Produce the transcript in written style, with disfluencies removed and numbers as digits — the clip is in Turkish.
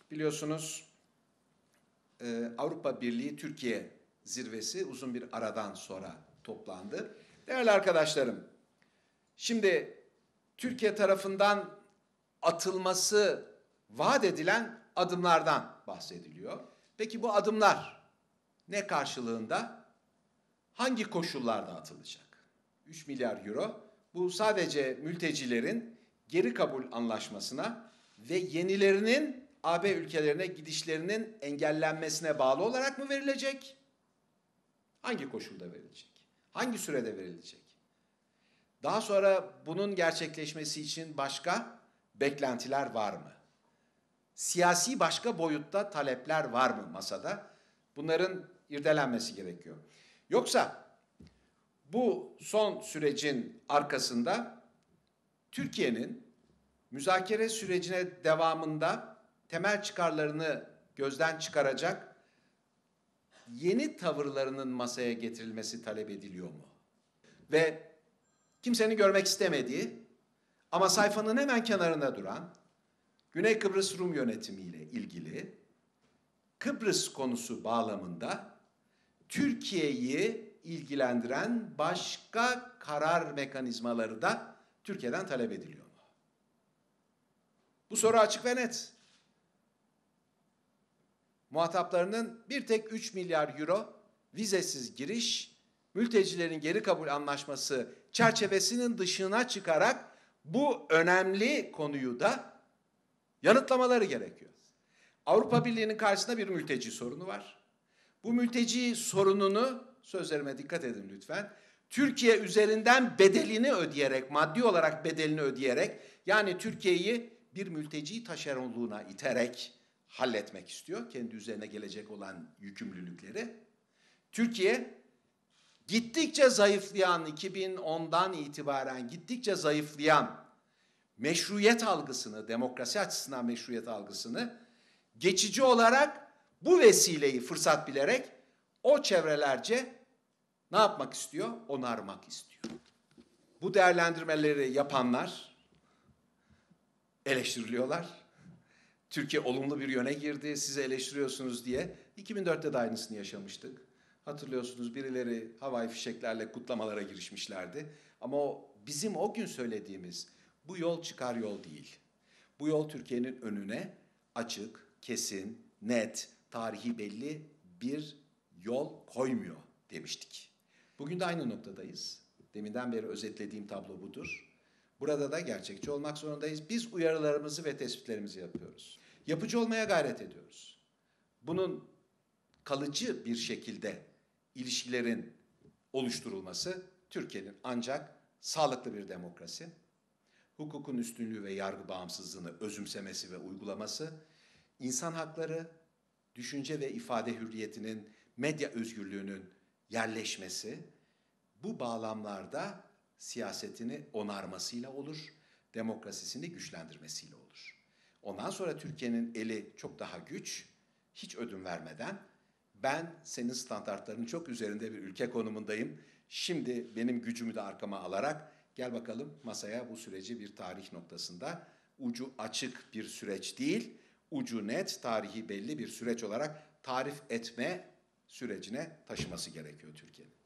Biliyorsunuz Avrupa Birliği Türkiye zirvesi uzun bir aradan sonra toplandı. Değerli arkadaşlarım, şimdi Türkiye tarafından atılması vaat edilen adımlardan bahsediliyor. Peki bu adımlar ne karşılığında, hangi koşullarda atılacak? 3 milyar euro bu sadece mültecilerin geri kabul anlaşmasına ve yenilerinin AB ülkelerine gidişlerinin engellenmesine bağlı olarak mı verilecek? Hangi koşulda verilecek? Hangi sürede verilecek? Daha sonra bunun gerçekleşmesi için başka beklentiler var mı? Siyasi başka boyutta talepler var mı masada? Bunların irdelenmesi gerekiyor. Yoksa bu son sürecin arkasında Türkiye'nin müzakere sürecine devamında temel çıkarlarını gözden çıkaracak yeni tavırlarının masaya getirilmesi talep ediliyor mu? Ve kimsenin görmek istemediği ama sayfanın hemen kenarında duran Güney Kıbrıs Rum yönetimi ile ilgili Kıbrıs konusu bağlamında Türkiye'yi ilgilendiren başka karar mekanizmaları da Türkiye'den talep ediliyor mu? Bu soru açık ve net. Muhataplarının bir tek 3 milyar euro vizesiz giriş, mültecilerin geri kabul anlaşması çerçevesinin dışına çıkarak bu önemli konuyu da yanıtlamaları gerekiyor. Avrupa Birliği'nin karşısında bir mülteci sorunu var. Bu mülteci sorununu, sözlerime dikkat edin lütfen, Türkiye üzerinden bedelini ödeyerek, maddi olarak bedelini ödeyerek, yani Türkiye'yi bir mülteci taşeronluğuna iterek halletmek istiyor. Kendi üzerine gelecek olan yükümlülükleri. Türkiye gittikçe zayıflayan, 2010'dan itibaren gittikçe zayıflayan meşruiyet algısını, demokrasi açısından meşruiyet algısını geçici olarak bu vesileyi fırsat bilerek o çevrelerce ne yapmak istiyor? Onarmak istiyor. Bu değerlendirmeleri yapanlar eleştiriliyorlar. Türkiye olumlu bir yöne girdi, sizi eleştiriyorsunuz diye. 2004'te de aynısını yaşamıştık. Hatırlıyorsunuz, birileri havai fişeklerle kutlamalara girişmişlerdi. Ama bizim o gün söylediğimiz bu yol çıkar yol değil. Bu yol Türkiye'nin önüne açık, kesin, net, tarihi belli bir yol koymuyor demiştik. Bugün de aynı noktadayız. Deminden beri özetlediğim tablo budur. Burada da gerçekçi olmak zorundayız. Biz uyarılarımızı ve tespitlerimizi yapıyoruz. Yapıcı olmaya gayret ediyoruz. Bunun kalıcı bir şekilde ilişkilerin oluşturulması Türkiye'nin ancak sağlıklı bir demokrasi, hukukun üstünlüğü ve yargı bağımsızlığını özümsemesi ve uygulaması, insan hakları, düşünce ve ifade hürriyetinin, medya özgürlüğünün yerleşmesi, bu bağlamlarda siyasetini onarmasıyla olur, demokrasisini güçlendirmesiyle olur. Ondan sonra Türkiye'nin eli çok daha güç, hiç ödün vermeden, ben senin standartlarının çok üzerinde bir ülke konumundayım, şimdi benim gücümü de arkama alarak gel bakalım masaya bu süreci bir tarih noktasında ucu açık bir süreç değil, ucu net, tarihi belli bir süreç olarak tarif etme sürecine taşıması gerekiyor Türkiye'nin.